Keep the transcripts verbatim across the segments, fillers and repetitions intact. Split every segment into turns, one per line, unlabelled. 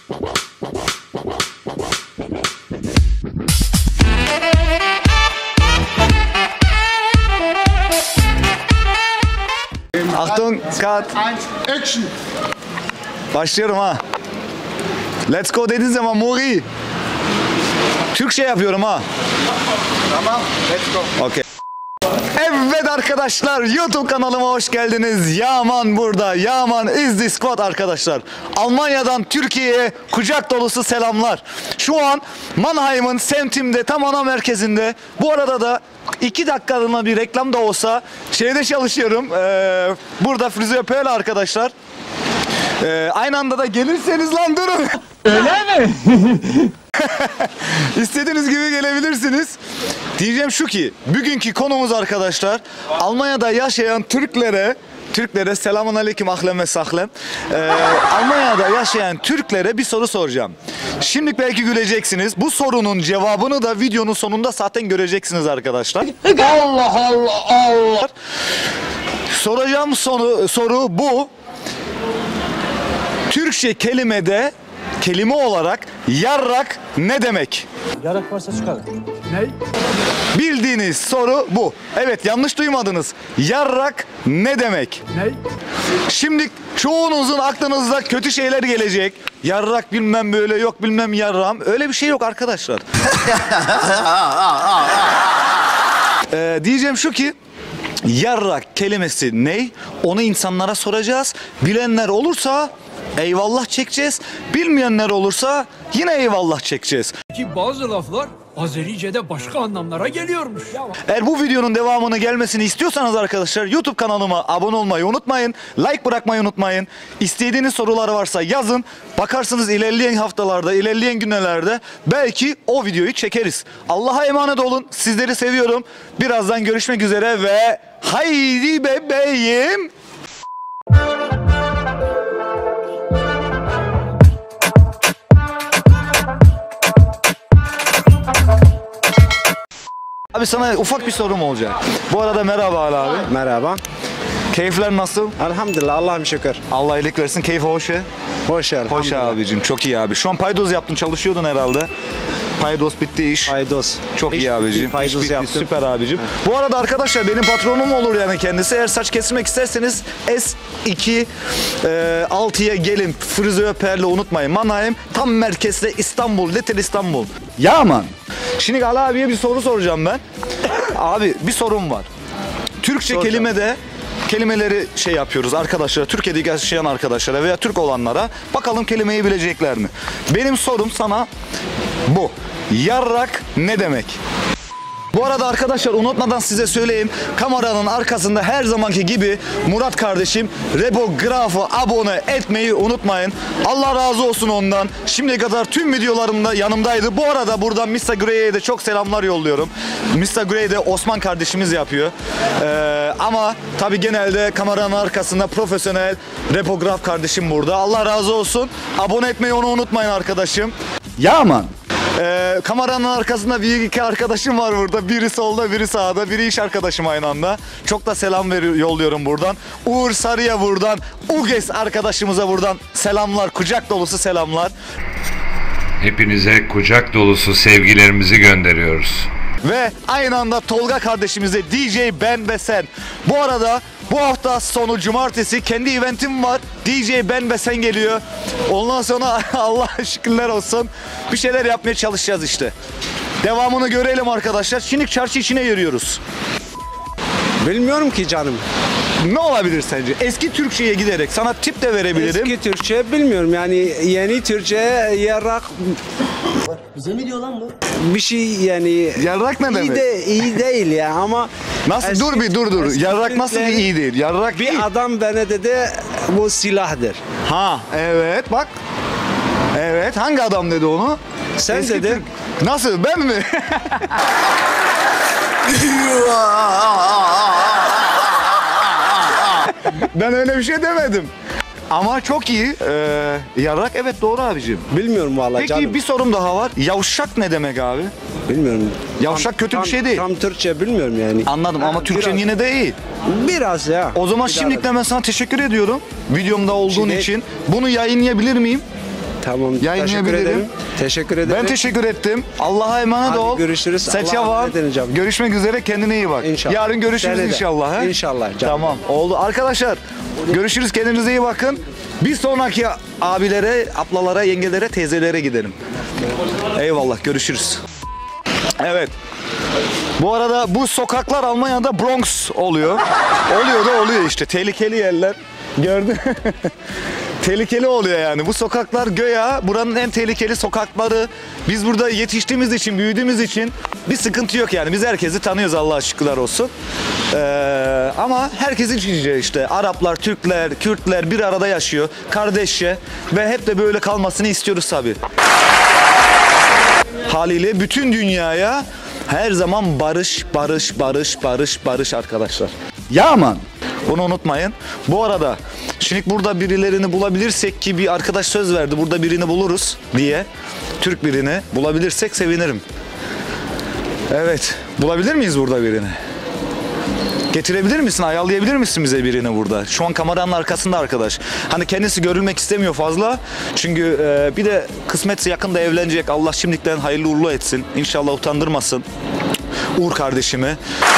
Achtung, cut.
Action.
Başlıyorum ha. Let's go dediğin zaman Muri. Türkçe yapıyorum ha.
Tamam, let's go.
Okay. Evet arkadaşlar, YouTube kanalıma hoş geldiniz. Yaman burada. Yaman is the squad arkadaşlar. Almanya'dan Türkiye'ye kucak dolusu selamlar. Şu an Mannheim'ın semtimde, tam ana merkezinde. Bu arada da iki dakikalığına bir reklam da olsa şeyde çalışıyorum. Ee, burada fizyoterapi arkadaşlar. Ee, aynı anda da gelirseniz lan durun.
Öyle mi?
İstediğiniz gibi gelebilirsiniz. Diyeceğim şu ki, bugünkü konumuz arkadaşlar, Almanya'da yaşayan Türklere, Türklere selamun aleyküm ahlem ve sahlem. Ee, Almanya'da yaşayan Türklere bir soru soracağım. Şimdi belki güleceksiniz. Bu sorunun cevabını da videonun sonunda zaten göreceksiniz arkadaşlar.
Allah Allah Allah.
Soracağım soru, soru bu. Türkçe kelimede, kelime olarak yarrak ne demek?
Yarak varsa çıkar. Ne?
Bildiğiniz soru bu. Evet, yanlış duymadınız. Yarrak ne demek?
Ne?
Şimdi çoğunuzun aklınızda kötü şeyler gelecek. Yarrak bilmem böyle, yok bilmem yarram. Öyle bir şey yok arkadaşlar. ee, diyeceğim şu ki, yarrak kelimesi ne? Onu insanlara soracağız. Bilenler olursa eyvallah çekeceğiz. Bilmeyenler olursa yine eyvallah çekeceğiz.
Ki bazı laflar Azerice'de başka anlamlara geliyormuş.
Eğer bu videonun devamını gelmesini istiyorsanız arkadaşlar YouTube kanalıma abone olmayı unutmayın. Like bırakmayı unutmayın. İstediğiniz sorular varsa yazın. Bakarsınız ilerleyen haftalarda, ilerleyen günlerde belki o videoyu çekeriz. Allah'a emanet olun. Sizleri seviyorum. Birazdan görüşmek üzere ve haydi bebeğim. Abi sana ufak bir sorum olacak. Bu arada merhaba Ali abi.
Merhaba.
Keyifler nasıl?
Elhamdülillah, Allah'ım şükür.
Allah iyilik versin. Keyfi hoş ya.
Hoş
Hoş
elhamdülillah.
abicim. Çok iyi abi. Şu an paydos yaptın. Çalışıyordun herhalde. Paydos bitti iş.
Paydos.
Çok
İş
iyi abicim.
bitti, paydos
İş bitti.
yaptım.
Süper abicim. Bu arada arkadaşlar benim patronum olur yani kendisi. Eğer saç kesmek isterseniz S iki e, altıya gelin. Frizöperle unutmayın. Mannheim tam merkezde İstanbul. Little İstanbul. Yaman. Şimdi Ali abiye bir soru soracağım ben. Abi bir sorum var. Türkçe
Soracağım.
kelimede kelimeleri şey yapıyoruz arkadaşlara, Türkiye'de yaşayan arkadaşlara veya Türk olanlara, bakalım kelimeyi bilecekler mi? Benim sorum sana bu. Yarrak ne demek? Bu arada arkadaşlar unutmadan size söyleyeyim. Kameranın arkasında her zamanki gibi Murat kardeşim Rebograf'ı abone etmeyi unutmayın. Allah razı olsun ondan. Şimdiye kadar tüm videolarımda yanımdaydı. Bu arada buradan mister Grey'e de çok selamlar yolluyorum. mister Grey de Osman kardeşimiz yapıyor. Ee, ama tabii genelde kameranın arkasında profesyonel Rebograf kardeşim burada. Allah razı olsun. Abone etmeyi onu unutmayın arkadaşım. Yaman. Ee, kameranın arkasında bir iki arkadaşım var burada. Biri solda, biri sağda, biri iş arkadaşım aynı anda. Çok da selam veriyor, yolluyorum buradan. Uğur Sarı'ya buradan, Uges arkadaşımıza buradan selamlar, kucak dolusu selamlar.
Hepinize kucak dolusu sevgilerimizi gönderiyoruz.
Ve aynı anda Tolga kardeşimize D J Ben ve Sen. Bu arada bu hafta sonu cumartesi kendi eventim var. D J Ben ve Sen geliyor. Ondan sonra Allah'a şükürler olsun bir şeyler yapmaya çalışacağız işte. Devamını görelim arkadaşlar. Şimdi çarşı içine yürüyoruz.
Bilmiyorum ki canım.
Ne olabilir sence? Eski Türkçe'ye giderek sana tip de verebilirim.
Eski Türkçe bilmiyorum yani, yeni Türkçe yarrak
Bize mi diyor lan bu?
bir şey yani.
Yarrak ne
iyi
demek?
de iyi değil ya ama
Nasıl?
eski-
dur bir dur dur.
eski
Yarrak nasıl
Türklerin-
iyi değil? Yarrak iyi.
Bir adam bana dedi bu silahdır.
Ha evet bak. Evet, hangi adam dedi onu?
Sen
Eski
dedin.
Türk- Nasıl, ben mi? Ben öyle bir şey demedim. Ama çok iyi. Ee, yarrak evet doğru abicim.
Bilmiyorum vallahi
Peki
canım.
bir sorum daha var. Yavşak ne demek abi?
Bilmiyorum.
Yavşak kötü bir şey değil.
Tam Türkçe bilmiyorum yani.
Anladım
Ha,
ama Türkçen
biraz-
yine de iyi.
Biraz ya.
O zaman
Biraz.
şimdilikten ben sana teşekkür ediyorum. Videomda olduğun
Şimdi-
için. Bunu yayınlayabilir miyim?
Tamam. Teşekkür
Yayınlayabilirim.
ederim. Teşekkür ederim.
Ben teşekkür ettim. Allah'a emanet
Hadi
ol.
görüşürüz.
Seçe
Allah'a
var.
emanet edin canım.
Görüşmek üzere. Kendine iyi bak.
İnşallah.
Yarın görüşürüz
Seni de.
inşallah. He?
İnşallah canım.
Tamam. Oldu. Arkadaşlar görüşürüz. Kendinize iyi bakın. Bir sonraki abilere, ablalara, yengelere, teyzelere gidelim. Eyvallah. Görüşürüz. Evet. Bu arada bu sokaklar Almanya'da Bronx oluyor. Oluyor da oluyor işte. Tehlikeli yerler. Gördün. Tehlikeli oluyor yani. Bu sokaklar göya buranın en tehlikeli sokakları. Biz burada yetiştiğimiz için, büyüdüğümüz için bir sıkıntı yok yani. Biz herkesi tanıyoruz, Allah'a şükürler olsun. Ee, ama herkesin içince işte Araplar, Türkler, Kürtler bir arada yaşıyor. Kardeşçe ve hep de böyle kalmasını istiyoruz tabii. Haliyle bütün dünyaya her zaman barış, barış, barış, barış, barış arkadaşlar. Ya aman. Bunu unutmayın. Bu arada şimdi burada birilerini bulabilirsek ki bir arkadaş söz verdi. Burada birini buluruz diye. Türk birini bulabilirsek sevinirim. Evet. Bulabilir miyiz burada birini? Getirebilir misin? Ayarlayabilir misin bize birini burada? Şu an kameranın arkasında arkadaş. Hani kendisi görülmek istemiyor fazla. Çünkü e, bir de kısmetse yakında evlenecek. Allah şimdiden hayırlı uğurlu etsin. İnşallah utandırmasın. Uğur kardeşimi.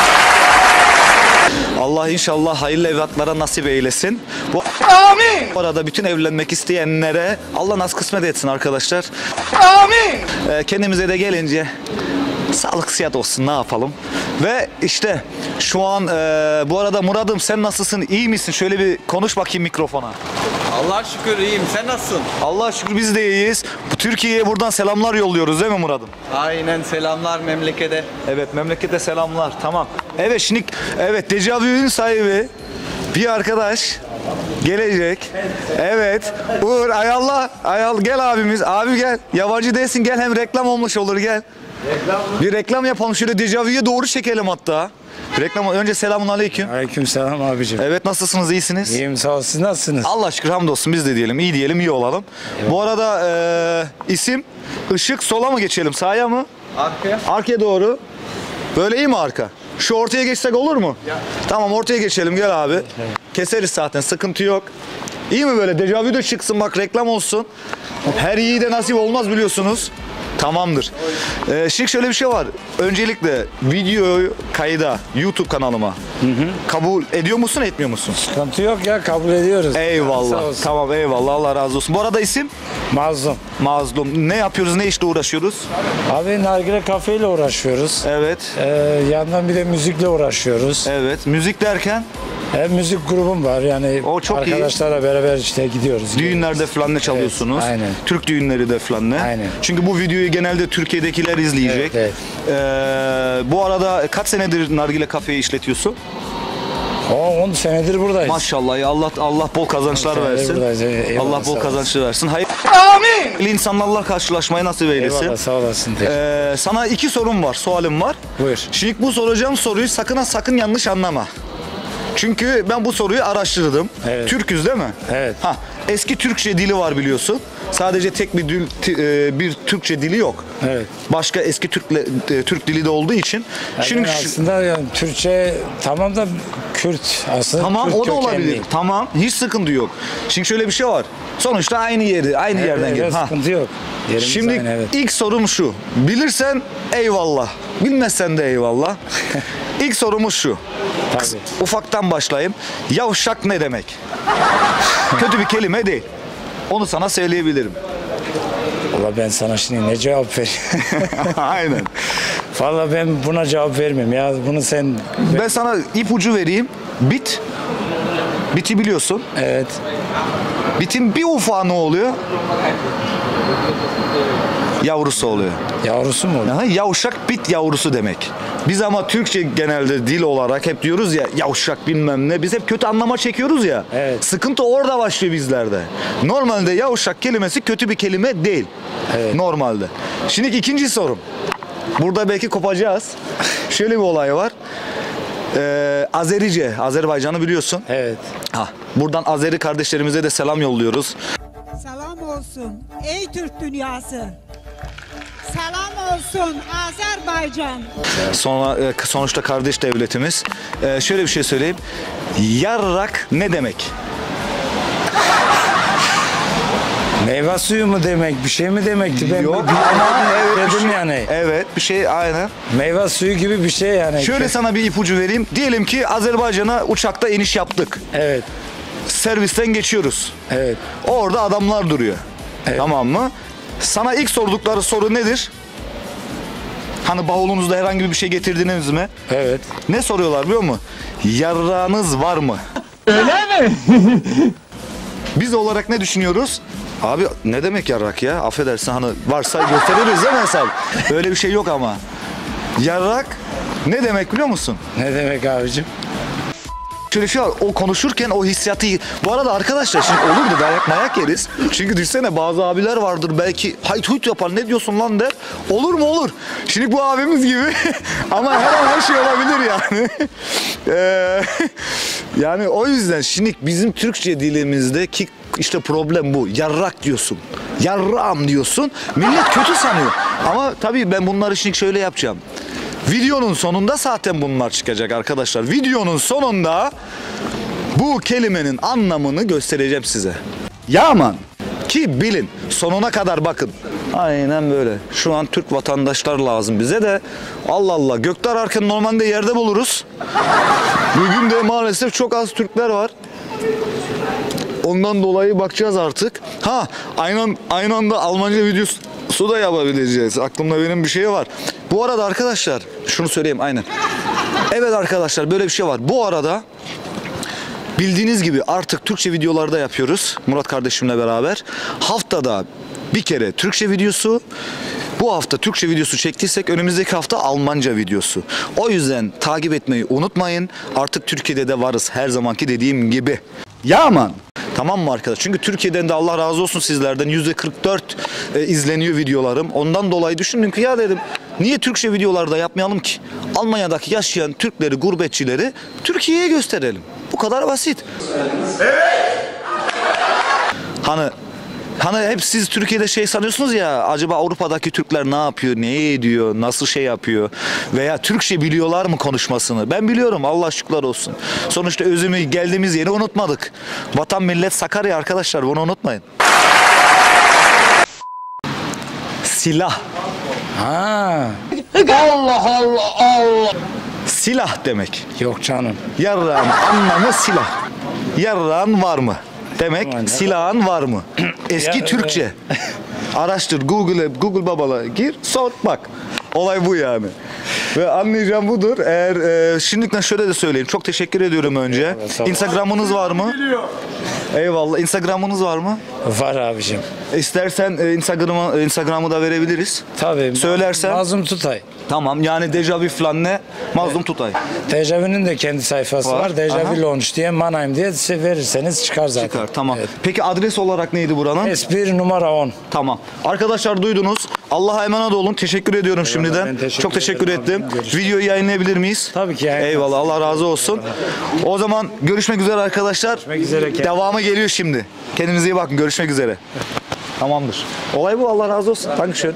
Allah inşallah hayırlı evlatlara nasip eylesin. Bu, Amin. Bu arada bütün evlenmek isteyenlere Allah nasip kısmet etsin arkadaşlar. Amin. Ee, kendimize de gelince sağlık sıhhat olsun, ne yapalım. Ve işte şu an e, bu arada Murat'ım sen nasılsın? İyi misin? Şöyle bir konuş bakayım mikrofona.
Allah'a şükür iyiyim. Sen nasılsın?
Allah'a şükür biz de iyiyiz. Türkiye'ye buradan selamlar yolluyoruz değil mi Murat'ım?
Aynen, selamlar memlekete.
Evet, memlekete selamlar. Tamam. Evet şimdi evet Dejavu'nun sahibi bir arkadaş gelecek. Evet. Uğur ayallah. Ayal gel abimiz. Abi gel. Yabancı değilsin gel, hem reklam olmuş olur gel. Reklam mı? Bir reklam yapalım şöyle, Dejavu'ya doğru çekelim hatta. Reklam önce selamun aleyküm.
Aleykümselam abicim.
Evet, nasılsınız, iyisiniz?
İyiyim sağ ol, siz nasılsınız?
Allah şükür hamdolsun, biz de diyelim iyi diyelim iyi olalım. Evet. Bu arada e, isim Işık, sola mı geçelim sağa mı?
Arkaya.
Arkaya doğru. Böyle iyi mi arka? Şu ortaya geçsek olur mu? Ya. Tamam, ortaya geçelim gel abi. Evet. Keseriz zaten, sıkıntı yok. İyi mi böyle? Dejavu da çıksın bak, reklam olsun. Her iyi de nasip olmaz biliyorsunuz. Tamamdır. Ee, şimdi şöyle bir şey var. Öncelikle videoyu kayda YouTube kanalıma hı hı. kabul ediyor musun, etmiyor musun?
Sıkıntı yok ya, kabul ediyoruz.
Eyvallah. Tamam, eyvallah. Allah razı olsun. Bu arada isim?
Mazlum.
Mazlum. Ne yapıyoruz? Ne işle uğraşıyoruz?
Abi nargile kafeyle uğraşıyoruz.
Evet.
Ee, yandan bir de müzikle uğraşıyoruz.
Evet. Müzik derken?
Hem müzik grubum var yani,
o çok
arkadaşlarla
iyi.
Beraber işte gidiyoruz.
Düğünlerde falan ne çalıyorsunuz?
Evet, aynen.
Türk düğünleri de falan ne?
Aynen.
Çünkü bu videoyu genelde Türkiye'dekiler izleyecek.
Evet, evet.
Ee, bu arada kaç senedir nargile kafeyi işletiyorsun?
on senedir buradayız.
Maşallah ya, Allah Allah bol kazançlar versin.
Eyvallah,
Allah bol
sağ
kazançlar versin. Hayır. Amin. İnsanlarla karşılaşmayı nasip eylesin.
Eyvallah, sağ olasın.
Ee, sana iki sorum var, sualim var.
Buyur.
Şimdi bu soracağım soruyu sakın ha sakın yanlış anlama. Çünkü ben bu soruyu araştırdım.
Evet.
Türküz değil mi?
Evet.
Ha, eski Türkçe dili var biliyorsun. Sadece tek bir dil, bir Türkçe dili yok.
Evet.
Başka eski Türkle, Türk dili de olduğu için.
Yani
Şimdi
aslında yani Türkçe tamam da Kürt aslında.
tamam,
Kürt
o da
kökenli.
olabilir. Tamam, hiç sıkıntı yok. Şimdi şöyle bir şey var. Sonuçta aynı yeri, aynı
Evet,
yerden
evet,
gelir.
sıkıntı yok. Yerimiz
Şimdi
aynı, evet.
ilk sorum şu. Bilirsen eyvallah. Bilmezsen de eyvallah. İlk sorumuz şu.
Tabii.
Ufaktan başlayayım. Yavşak ne demek? Kötü bir kelime değil. Onu sana söyleyebilirim.
Valla ben sana şimdi ne cevap vereyim?
Aynen.
Valla ben buna cevap vermem ya. Bunu sen...
Ben sana ipucu vereyim. Bit. Biti biliyorsun.
Evet.
Bitin bir ufağı ne oluyor? Yavrusu oluyor.
Yavrusu mu oluyor?
Aha, yavşak bit yavrusu demek. Biz ama Türkçe genelde dil olarak hep diyoruz ya yavşak bilmem ne. Biz hep kötü anlama çekiyoruz ya.
Evet.
Sıkıntı orada başlıyor bizlerde. Normalde yavşak kelimesi kötü bir kelime değil.
Evet.
Normalde. Şimdi ikinci sorum. Burada belki kopacağız. Şöyle bir olay var. Ee, Azerice, Azerbaycan'ı biliyorsun.
Evet.
Ha, buradan Azeri kardeşlerimize de selam yolluyoruz.
Selam olsun ey Türk dünyası. Selam olsun Azerbaycan.
Sonra e, sonuçta kardeş devletimiz. E, şöyle bir şey söyleyeyim. Yarrak ne demek?
Meyve suyu mu demek, bir şey mi demekti? Ben
Yok
bir-
ama evet, bir
dedim
şey,
yani.
evet bir şey aynen.
Meyve suyu gibi bir şey yani.
Şöyle sana bir ipucu vereyim. Diyelim ki Azerbaycan'a uçakta iniş yaptık.
Evet,
Servisten geçiyoruz.
evet.
Orada adamlar duruyor.
Evet.
Tamam mı? Sana ilk sordukları soru nedir? Hani bavulunuzda herhangi bir şey getirdiniz mi?
Evet.
Ne soruyorlar biliyor musun? Yarrağınız var mı?
Öyle mi?
Biz olarak ne düşünüyoruz? Abi ne demek yarrak ya? Affedersin hani varsa gösteririz değil mi hesap? Öyle bir şey yok ama. Yarrak ne demek biliyor musun?
Ne demek abicim?
Şöyle şey var, o konuşurken o hissiyatı... Bu arada arkadaşlar şimdi olur da dayak mayak yeriz. Çünkü düşünsene bazı abiler vardır belki hayt huyt yapar ne diyorsun lan der. Olur mu olur. Şimdi bu abimiz gibi ama her an her şey olabilir yani. Ee, yani o yüzden şimdi bizim Türkçe dilimizdeki işte problem bu. Yarrak diyorsun. Yarram diyorsun. Millet kötü sanıyor. Ama tabii ben bunları şimdi şöyle yapacağım. Videonun sonunda zaten bunlar çıkacak arkadaşlar. Videonun sonunda bu kelimenin anlamını göstereceğim size. Yaman ki bilin sonuna kadar bakın. Aynen böyle. Şu an Türk vatandaşlar lazım bize de. Allah Allah gökte ararken normalde yerde buluruz. Bugün de maalesef çok az Türkler var. Ondan dolayı bakacağız artık. Ha aynı, aynı anda Almanca videosu da yapabileceğiz. Aklımda benim bir şey var. Bu arada arkadaşlar şunu söyleyeyim aynen. Evet arkadaşlar böyle bir şey var. Bu arada bildiğiniz gibi artık Türkçe videolarda yapıyoruz. Murat kardeşimle beraber. Haftada bir kere Türkçe videosu. Bu hafta Türkçe videosu çektiysek önümüzdeki hafta Almanca videosu. O yüzden takip etmeyi unutmayın. Artık Türkiye'de de varız her zamanki dediğim gibi. Yaman. Tamam mı arkadaş? Çünkü Türkiye'den de Allah razı olsun sizlerden yüzde kırk dört e, izleniyor videolarım. Ondan dolayı düşündüm ki ya dedim niye Türkçe videolarda yapmayalım ki? Almanya'daki yaşayan Türkleri, gurbetçileri Türkiye'ye gösterelim. Bu kadar basit. Evet. Hani Hani hep siz Türkiye'de şey sanıyorsunuz ya acaba Avrupa'daki Türkler ne yapıyor, ne ediyor, nasıl şey yapıyor veya Türkçe biliyorlar mı konuşmasını? Ben biliyorum Allah şükürler olsun. Sonuçta özümü geldiğimiz yeri unutmadık. Vatan millet Sakarya arkadaşlar bunu unutmayın. Silah.
Ha,
Allah Allah Allah.
Silah demek.
yok canım.
Yarrağın anlamı silah. Yarrağın var mı? Demek
Aynen.
silahın var mı? Eski
Ya,
Türkçe. Araştır Google'e, Google babala gir, sor bak. Olay bu yani. Ve anlayacağım budur. Eğer e, şimdiden şöyle de söyleyeyim. Çok teşekkür ediyorum önce.
Evet, sağ ol.
Instagram'ınız var mı? Eyvallah. Instagram'ınız var mı?
Var abicim.
İstersen e, Instagram'ı Instagram'ı da verebiliriz.
Tabii.
Söylersen.
Mazlum Tutay.
Tamam. Yani Dejavu falan ne? Mazlum Tutay.
Dejavu'nun de kendi sayfası
Var.
var. Dejavu
Aha.
Launch diye Mannheim diye size verirseniz çıkar zaten.
Çıkar. Tamam.
Evet.
Peki adres olarak neydi buranın?
S bir numara on.
Tamam. Arkadaşlar duydunuz. Allah'a emanet olun. Teşekkür ediyorum
ben
şimdiden.
teşekkür
Çok teşekkür
ederim
ettim.
abi. Görüşürüz.
Videoyu yayınlayabilir miyiz?
Tabii ki yayınlarız.
Eyvallah. Allah razı olsun. O zaman görüşmek üzere arkadaşlar.
Görüşmek üzere.
Devamı geliyor şimdi. Kendinize iyi bakın. Görüşmek üzere. Tamamdır. Olay bu. Allah razı olsun. Dankeschön.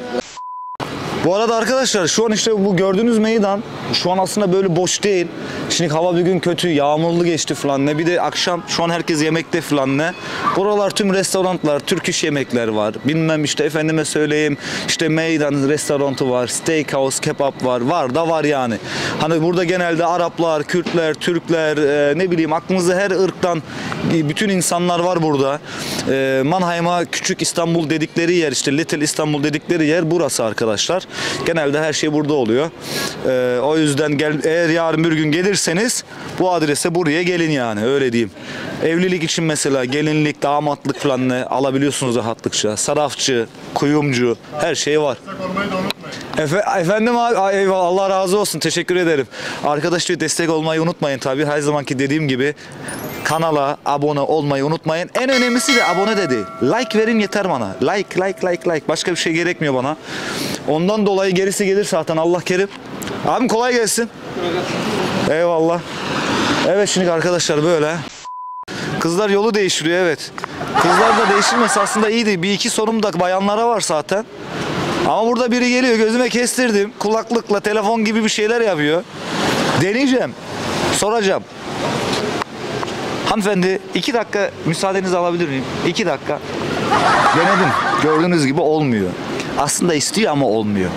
Bu arada arkadaşlar şu an işte bu gördüğünüz meydan şu an aslında böyle boş değil. Şimdi hava bir gün kötü, yağmurlu geçti falan ne. Bir de akşam şu an herkes yemekte falan ne. Buralar tüm restoranlar, Türk iş yemekler var. Bilmem işte efendime söyleyeyim işte meydan restoranı var, steakhouse, kebap var. Var da var yani. Hani burada genelde Araplar, Kürtler, Türkler e, ne bileyim aklınızda her ırktan bütün insanlar var burada. E, Mannheim'a küçük İstanbul dedikleri yer işte Little İstanbul dedikleri yer burası arkadaşlar. Genelde her şey burada oluyor. Ee, o yüzden gel, eğer yarın bir gün gelirseniz bu adrese buraya gelin yani öyle diyeyim. Evlilik için mesela gelinlik, damatlık falan ne alabiliyorsunuz rahatlıkça. Sarafçı, kuyumcu her şey var. Efe, efendim abi eyvallah Allah razı olsun teşekkür ederim. Arkadaşlar destek olmayı unutmayın tabii her zamanki dediğim gibi. Kanala abone olmayı unutmayın. En önemlisi de abone de değil. Like verin yeter bana. Like, like, like, like. Başka bir şey gerekmiyor bana. Ondan dolayı gerisi gelir zaten Allah kerim. Abim kolay gelsin. Eyvallah. Evet şimdi arkadaşlar böyle. Kızlar yolu değiştiriyor evet. Kızlar da değiştirmesi aslında iyiydi. Bir iki sorum da bayanlara var zaten. Ama burada biri geliyor gözüme kestirdim. Kulaklıkla telefon gibi bir şeyler yapıyor. Deneyeceğim. Soracağım. Hanımefendi iki dakika müsaadenizi alabilir miyim? İki dakika. Denedim. Gördüğünüz gibi olmuyor. Aslında istiyor ama olmuyor.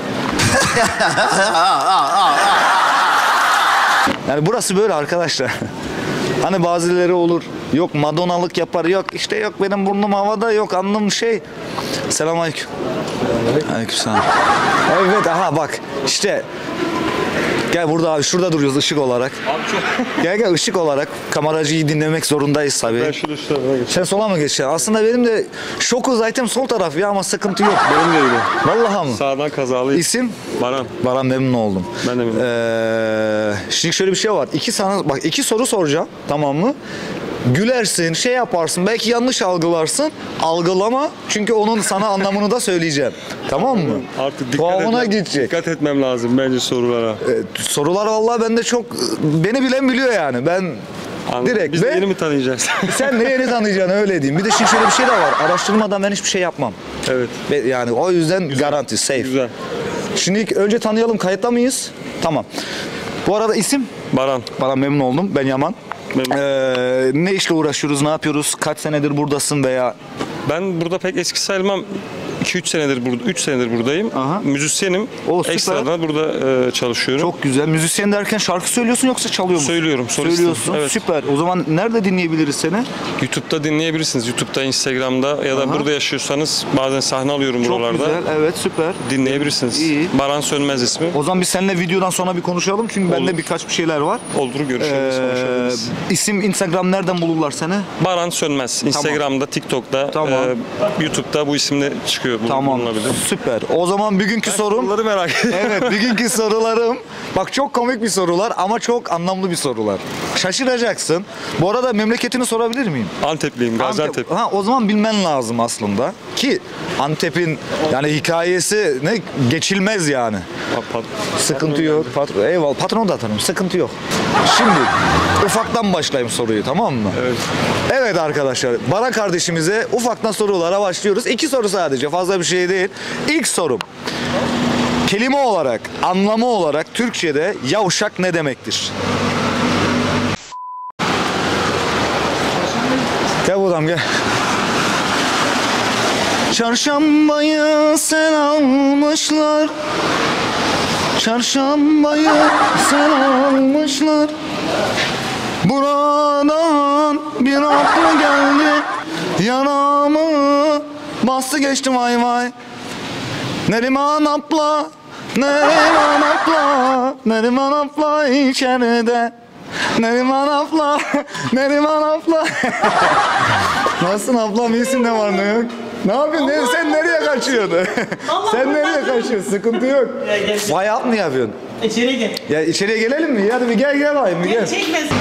Yani burası böyle arkadaşlar. Hani bazıları olur. Yok Madonnalık yapar. Yok işte yok benim burnum havada. Yok alnım şey. Selamünaleyküm. Aleykümselam. Evet aha bak işte. Gel burada abi şurada duruyoruz ışık olarak.
Abi çok...
Gel gel ışık olarak kameracıyı dinlemek zorundayız tabii.
Ben şurada şu tarafa geçeyim.
Sen sola mı geçeceksin? Aslında benim de şoku zaten sol taraf ya ama sıkıntı yok.
Benim de öyle.
Vallahi mı?
Sağdan kazalıyım.
İsim?
Baran.
Baran memnun oldum.
Ben de memnun.
Ee, şimdi şöyle bir şey var. İki sana bak iki soru soracağım tamam mı? Gülersin, şey yaparsın, belki yanlış algılarsın. Algılama çünkü onun sana anlamını da söyleyeceğim. Tamam mı?
Artık dikkat,
Tuhafına
etmem,
gidecek.
dikkat etmem lazım bence sorulara.
Ee, sorular vallahi bende çok beni bilen biliyor yani. Ben
Anladım.
direkt
Biz de
ve
yeni mi tanıyacağız?
sen ne yeni tanıyacaksın öyle diyeyim. Bir de şimdi şöyle bir şey de var. Araştırmadan ben hiçbir şey yapmam.
Evet.
Ve yani o yüzden garanti, safe.
Güzel.
Şimdi ilk önce tanıyalım. Kayıtta mıyız? Tamam. Bu arada isim?
Baran.
Bana memnun oldum. Ben Yaman.
Memnun.
Ee, ne işle uğraşıyoruz, ne yapıyoruz? Kaç senedir buradasın veya?
Ben burada pek eski sayılmam. iki üç senedir burada, üç senedir buradayım.
Aha.
Müzisyenim.
O, süper.
Ekstradan burada e, çalışıyorum.
Çok güzel. Müzisyen derken şarkı söylüyorsun yoksa çalıyor musun?
Söylüyorum, solistim.
Söylüyorsun.
Evet.
Süper. O zaman nerede dinleyebiliriz seni?
YouTube'da dinleyebilirsiniz. YouTube'da, Instagram'da ya da
Aha.
burada yaşıyorsanız bazen sahne alıyorum
Çok
buralarda.
güzel. Evet, süper.
Dinleyebilirsiniz.
İyi.
Baran Sönmez ismi.
O zaman biz seninle videodan sonra bir konuşalım. Çünkü bende
Olur.
birkaç bir şeyler var.
Olur, görüşürüz.
Ee,
konuşabiliriz.
isim, Instagram nereden bulurlar seni?
Baran Sönmez. Instagram'da, TikTok'ta,
Tamam.
e, YouTube'da bu isimle çıkıyor. bul-
Tamam.
bulunabilir.
Süper. O zaman bugünkü sorum.
Soruları merak ediyorum.
Evet, bugünkü sorularım. Bak çok komik bir sorular ama çok anlamlı bir sorular. Şaşıracaksın. Bu arada memleketini sorabilir miyim?
Antepliyim, Gaziantep.
Antep. Ha, o zaman bilmen lazım aslında. Ki Antep'in yani hikayesi ne geçilmez yani.
Pat-
Sıkıntı yok. Patron, eyvallah. Patronu da tanıyorum. Sıkıntı yok. Şimdi ufaktan başlayayım soruyu, tamam mı?
Evet.
Evet arkadaşlar. Baran kardeşimize ufaktan sorulara başlıyoruz. İki soru sadece. Fazla bir şey değil. İlk sorum. Kelime olarak, anlamı olarak Türkçe'de yavşak ne demektir? Gel buradan gel. Çarşambayı sen almışlar. Çarşambayı sen almışlar. Buradan bir aklı geldi. Yanağımı bastı geçti vay vay. Neriman abla, Neriman abla, Neriman abla içeride. Neriman abla, Neriman abla. Nasılsın ablam, iyisin, ne var ne yok? Ne yapıyorsun? Ne, sen nereye kaçıyorsun? Sen nereye kaçıyorsun? Sıkıntı yok. Vay at mı yapıyorsun?
İçeri gel.
Ya içeriye gelelim mi? Hadi bir gel gel bayım bir gel.
Çekmesin.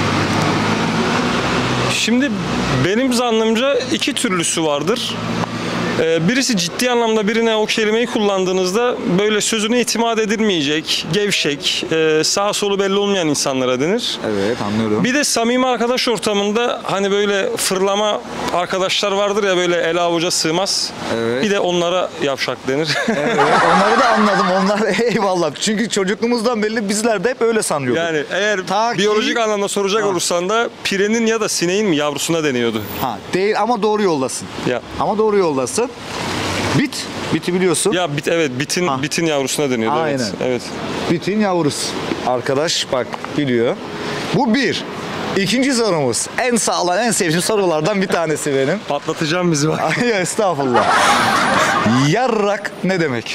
Şimdi benim zannımca iki türlüsü vardır. Ee, birisi ciddi anlamda birine o kelimeyi kullandığınızda böyle sözüne itimat edilmeyecek, gevşek, e, sağ solu belli olmayan insanlara denir.
Evet, anlıyorum.
Bir de samimi arkadaş ortamında hani böyle fırlama arkadaşlar vardır ya, böyle el avuca sığmaz.
Evet.
Bir de onlara yavşak denir.
Evet, onları da anladım. Onlar eyvallah. Çünkü çocukluğumuzdan belli bizler de hep öyle sanıyorduk.
Yani eğer
Ta ki-
biyolojik anlamda soracak olursan da pirenin ya da sineğin mi yavrusuna deniyordu.
Ha, değil ama doğru yoldasın.
Ya
Ama doğru yoldasın. Bit, biti biliyorsun.
ya bit evet bitin
Ha.
bitin yavrusuna deniyordu.
Aynen.
Evet. Evet.
Bitin yavrusu. Arkadaş bak biliyor. Bu bir. İkinci sorumuz. En sağlam, en sevdiğim sorulardan bir tanesi benim.
Patlatacağım bizi bak.
Ay estağfurullah. Yarrak ne demek?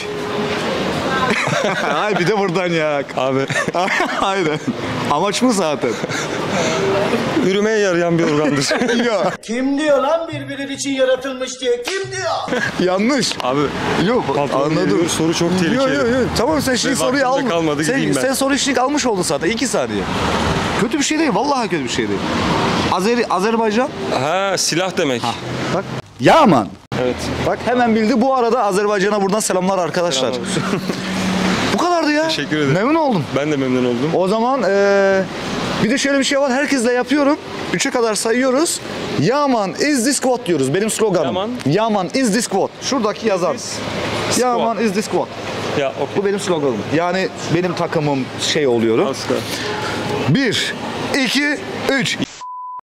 Ay bir de buradan yak.
Abi
Aynen. Amaç bu zaten.
ürümeye yarayan bir organdır.
Yok.
Kim diyor lan birbiri için yaratılmış diye? Kim diyor?
Yanlış.
Abi
Yok
Patron
anladım.
geliyor, soru çok tehlikeli.
Yok yok yok. Tamam sen şimdi
Ve
soruyu
vaktim de
al.
kalmadı,
Sen,
gideyim ben.
sen soru işlik almış oldun zaten. iki saniye. Kötü bir şey değil. Vallahi kötü bir şey değil. Azeri, Azerbaycan.
ha silah demek.
Bak. Yaman.
Evet.
Bak hemen bildi. Bu arada Azerbaycan'a buradan selamlar arkadaşlar.
Selam olsun.
Bu kadardı ya.
Teşekkür ederim.
Memnun oldum.
Ben de memnun oldum.
O zaman eee, bir de şöyle bir şey var. Herkesle yapıyorum. Üçe kadar sayıyoruz. Yaman is this quote diyoruz. Benim sloganım.
Yaman.
Yaman is this quote. Şuradaki yazar. Yaman is this quote.
Ya okey.
Bu benim sloganım. Yani benim takımım şey oluyorum.
Asla.
Bir, iki, üç.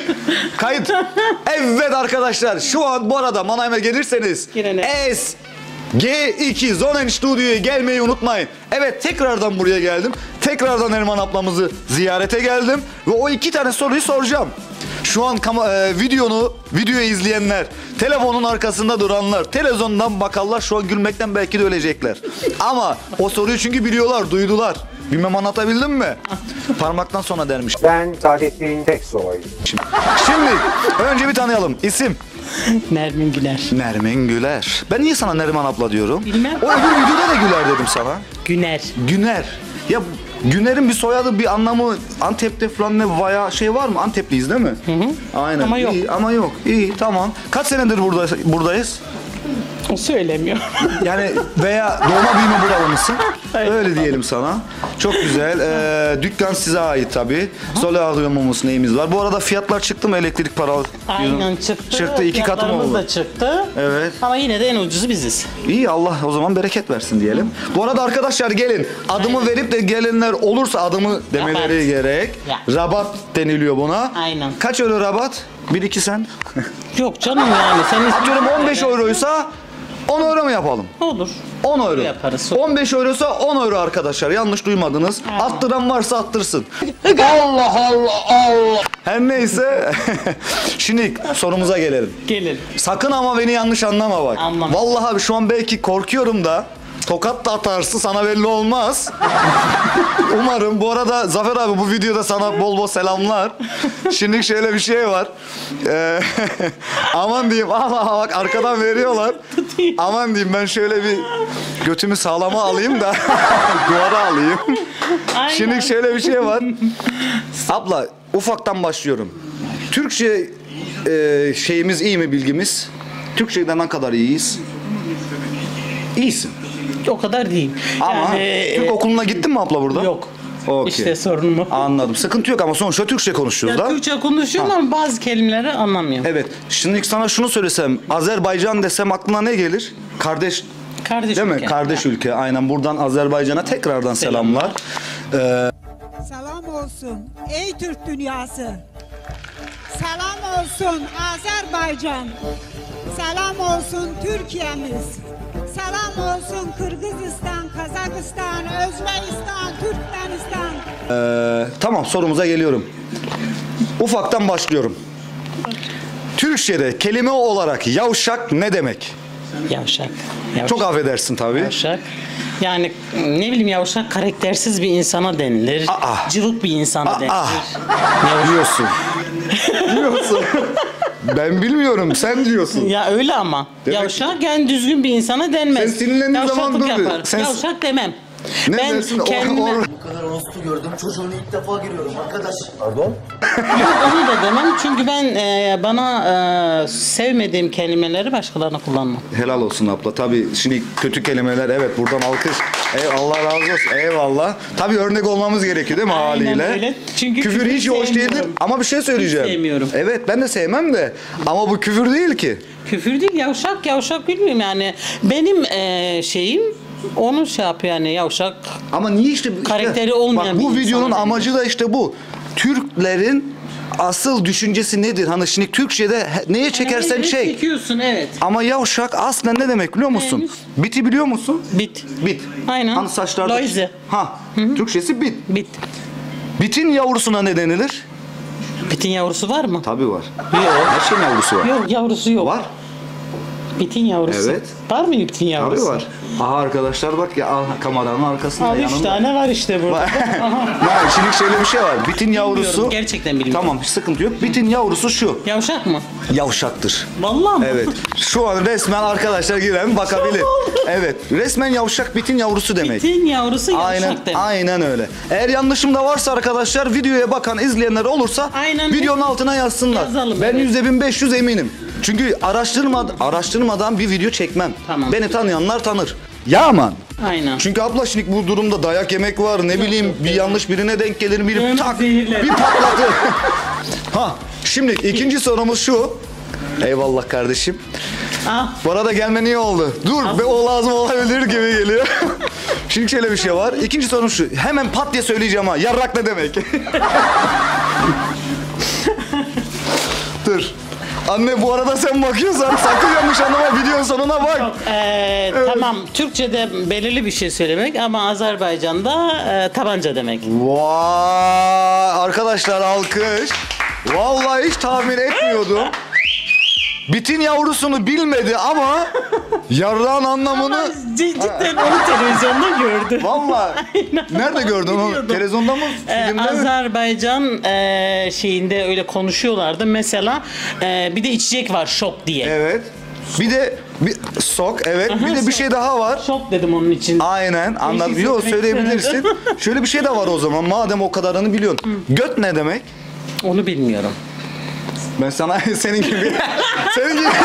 Kayıt. Evet arkadaşlar şu an bu arada Mannheim'e gelirseniz S G iki Zonen Studio'ya gelmeyi unutmayın. Evet tekrardan buraya geldim. Tekrardan Neriman ablamızı ziyarete geldim. Ve o iki tane soruyu soracağım. Şu an e, videonu, videoyu izleyenler, telefonun arkasında duranlar, televizyondan bakanlar şu an gülmekten belki de ölecekler. Ama o soruyu çünkü biliyorlar, duydular. Bilmem anlatabildim mi? Parmaktan sonra dermiş.
Ben Saadettin Teksoy.
Şimdi, şimdi önce bir tanıyalım. İsim?
Nermin Güler.
Nermin Güler. Ben niye sana Neriman abla diyorum?
Bilmem.
O öbür videoda da Güler dedim sana.
Güner.
Güner. Ya Güner'in bir soyadı, bir anlamı Antep'te falan ne vaya şey var mı? Antepliyiz değil mi?
Hı hı.
Aynen.
Ama yok.
İyi, ama yok. İyi tamam. Kaç senedir burada buradayız?
O söylemiyor.
Yani veya doğma büyüme buralı mısın? Öyle diyelim sana. Çok güzel. Ee, dükkan size ait tabii. Solaryumumuz neyimiz var. Bu arada fiyatlar çıktı mı elektrik paralı?
Aynen çıktı.
Çıktı. iki katı mı
Fiyatlarımız
oldu?
da çıktı.
Evet.
Ama yine de en ucuzu biziz.
İyi Allah o zaman bereket versin diyelim. Bu arada arkadaşlar gelin. Adımı
Aynen.
verip de gelenler olursa adımı demeleri
Rabat.
gerek.
Ya.
Rabat deniliyor buna.
Aynen.
Kaç euro rabat? Bir iki sen.
Yok canım yani. Senin
Atıyorum on beş euroysa on euro mu yapalım?
Olur.
on euro.
Yaparız.
on beş euroysa on euro arkadaşlar. Yanlış duymadınız.
Aynen.
Attıran varsa attırsın.
Allah Allah Allah.
Her neyse. Şimdi sorumuza gelelim.
Gelin.
Sakın ama beni yanlış anlama bak.
Anlamam.
Vallahi abi şu an belki korkuyorum da. Tokat da atarsın sana belli olmaz. Umarım. Bu arada Zafer abi bu videoda sana bol bol selamlar. Şimdi şöyle bir şey var. Ee, aman diyeyim. Aha bak arkadan veriyorlar. Aman diyeyim ben şöyle bir götümü sağlama alayım da duvara alayım.
Aynen.
Şimdi şöyle bir şey var. Abla ufaktan başlıyorum. Türkçe e, şeyimiz iyi mi bilgimiz? Türkçeden ne kadar iyiyiz? İyisin.
O kadar değil.
Ama
yani,
Türk
e,
okuluna gittin mi abla burada?
Yok.
Okey.
İşte sorunum o.
Anladım. Sıkıntı yok ama sonuçta Türkçe konuşuyoruz
Ya
da.
Türkçe konuşuyorum ama bazı kelimeleri anlamıyorum.
Evet. Şimdi sana şunu söylesem, Azerbaycan desem aklına ne gelir? Kardeş
Kardeş
değil mi?
ülke.
Kardeş ülke. Aynen buradan Azerbaycan'a tekrardan selamlar.
Selamlar.
Ee,
Selam olsun ey Türk dünyası. Selam olsun Azerbaycan. Selam olsun Türkiye'miz. Selam olsun Kırgızistan, Kazakistan, Özbekistan, Türkmenistan.
Ee, tamam sorumuza geliyorum. Ufaktan başlıyorum. Türkçe'de kelime olarak yavşak ne demek?
Yavşak. Yavşak.
Çok affedersin tabii.
Yavşak. Yani ne bileyim yavşak karaktersiz bir insana denilir.
Aa.
Cıvık bir insana
Aa.
denilir.
Diyorsun. Diyorsun. Ben bilmiyorum sen diyorsun.
Ya öyle ama.
Demek-
Yavşak yani düzgün bir insana denmez.
Sen sinirlendiğin zaman
Yavşaklık
dur bir.
yapar.
Sen-
Yavşak demem.
Ne
ben
dersin? O-
kendime...
o-
Bu kadar orospu gördüm. Çocuğun ilk defa giriyorum arkadaş.
Pardon?
Yok, onu da demem çünkü ben e, bana e, sevmediğim kelimeleri başkalarına kullanmam.
Helal olsun abla. Tabii şimdi kötü kelimeler evet buradan alkış. Ey Allah razı olsun. Eyvallah. Tabii örnek olmamız gerekiyor değil mi
Aynen
haliyle?
öyle. Çünkü
küfür
küfür
hiç hoş
sevmiyorum.
değildir ama bir şey söyleyeceğim.
Hiç sevmiyorum.
Evet ben de sevmem de ama bu küfür değil ki.
Küfür değil yavşak yavşak bilmiyorum yani benim e, şeyim onu şey yapıyor yani yavşak.
Ama niye işte, işte
Karakteri olmayan
bak, bu
bir
videonun
insana
amacı da işte bu. Türklerin asıl düşüncesi nedir? Hani şimdi Türkçe'de he- neye çekersen
Evet,
çek.
çekiyorsun evet.
Ama yavşak aslında ne demek biliyor musun?
Neymiş?
Biti biliyor musun?
Bit.
Bit.
Aynen.
Hani saçlarda.
Loize.
Ha. Türkçesi bit.
Bit.
Bitin yavrusuna ne denilir?
Bitin yavrusu var mı?
Tabii var.
Yok.
Her şeyin yavrusu var.
Yok yavrusu yok.
Var.
Bitin yavrusu.
Evet.
Var mı bitin yavrusu?
Tabii var. Aha arkadaşlar bak ya al, kameranın arkasında
Al üç
yanında.
tane var işte burada.
Ha, şimdi şöyle bir şey var. Bitin yavrusu.
Bilmiyorum, gerçekten bilmiyorum.
Tamam hiç sıkıntı yok. Bitin yavrusu şu.
Yavşak mı?
Yavşaktır.
Vallahi mı?
Evet. Şu an resmen arkadaşlar giren bakabilir. Evet. Resmen yavşak bitin yavrusu demek.
Bitin yavrusu yavşak
Aynen,
demek.
aynen öyle. Eğer yanlışım da varsa arkadaşlar videoya bakan izleyenler olursa
Aynen.
videonun altına yazsınlar.
Yazalım,
ben
evet.
yüzde bin beş yüz eminim. Çünkü araştırma, araştırmadan bir video çekmem.
Tamam.
Beni tanıyanlar tanır. Ya aman.
Aynen.
Çünkü abla şimdi bu durumda dayak yemek var ne bileyim bir yanlış birine denk gelir biri
Hemen
tak
zehirler.
bir patlatır. Ha şimdi ikinci sorumuz şu. Eyvallah kardeşim.
Ah.
Bu arada gelmen iyi oldu. Dur be o lazım olabilir gibi geliyor. Şimdi şöyle bir şey var. İkinci sorum şu. Hemen pat diye söyleyeceğim ha. Yarrak ne demek? Dur. Anne bu arada sen bakıyorsan sakın yanlış anlama, videonun sonuna bak.
Ee,
Evet.
Tamam, Türkçe'de belirli bir şey söylemek ama Azerbaycan'da e, tabanca demek.
Vay arkadaşlar, alkış. Vallahi hiç tahmin etmiyordum. Bitin yavrusunu bilmedi ama yarrağın anlamını...
Ama cidden onu televizyonda gördü.
Vallahi. Nerede gördün onu? Televizyonda mı?
Ee,
Filmde mi?
Azerbaycan e, şeyinde öyle konuşuyorlardı. Mesela e, bir de içecek var, şok diye.
Evet. Bir de bir sok, evet.
Aha,
bir de bir
sok.
şey daha var.
Şok dedim onun için.
Aynen, anladım.
şey
Yok,
söylemek
söyleyebilirsin.
istemedim.
Şöyle bir şey de var o zaman. Madem o kadarını biliyorsun. Göt ne demek?
Onu bilmiyorum.
Ben sana senin gibi senin gibi